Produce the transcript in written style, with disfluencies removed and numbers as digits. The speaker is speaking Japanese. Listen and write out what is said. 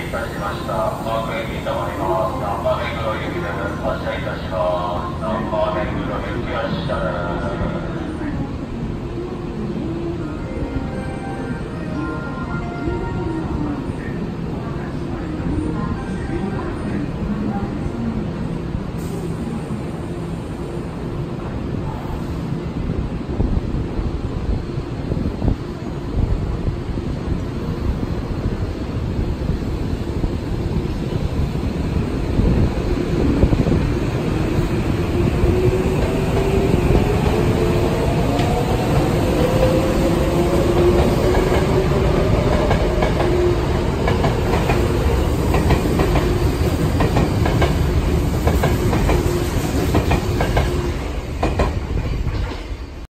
いたしました。マーク駅に停まります。難波目黒行きで発車いたします。